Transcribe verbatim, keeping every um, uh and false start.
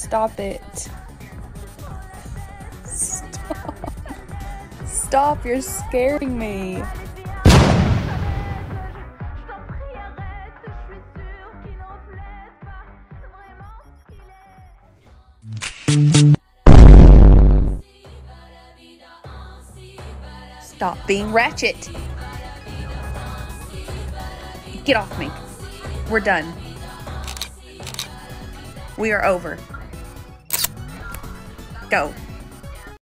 Stop it. Stop. Stop, you're scaring me. Stop being ratchet. Get off me. We're done. We are over. Go.